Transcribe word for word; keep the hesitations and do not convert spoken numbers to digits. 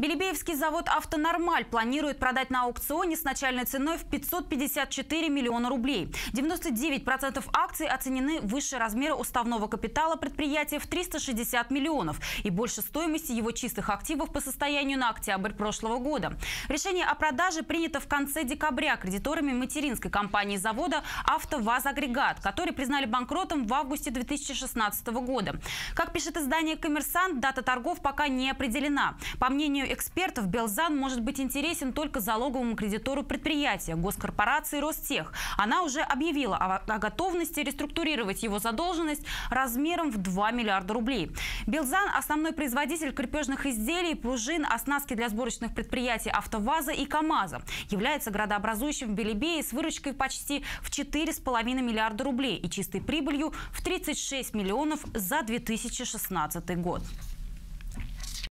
Белебеевский завод «Автонормаль» планирует продать на аукционе с начальной ценой в пятьсот пятьдесят четыре миллиона рублей. девяносто девять процентов акций оценены выше размера уставного капитала предприятия в триста шестьдесят миллионов и больше стоимости его чистых активов по состоянию на октябрь прошлого года. Решение о продаже принято в конце декабря кредиторами материнской компании завода «АвтоВАЗ-Агрегат», который признали банкротом в августе две тысячи шестнадцатого года. Как пишет издание «Коммерсант», дата торгов пока не определена. По мнению экспертов, Белзан может быть интересен только залоговому кредитору предприятия, госкорпорации «Ростех». Она уже объявила о, о готовности реструктурировать его задолженность размером в два миллиарда рублей. Белзан – основной производитель крепежных изделий, пружин, оснастки для сборочных предприятий «АвтоВАЗа» и «КамАЗа». Является градообразующим в Белебее с выручкой почти в четыре с половиной миллиарда рублей и чистой прибылью в тридцать шесть миллионов за две тысячи шестнадцатый год.